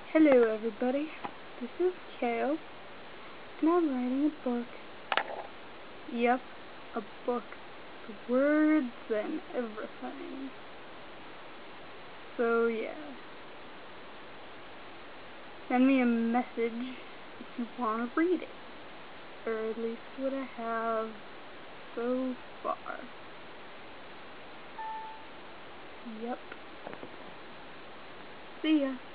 Hello everybody, this is Kayle, and I'm writing a book. Yep, a book. The words and everything. So yeah. Send me a message if you want to read it. Or at least what I have so far. Yep. See ya.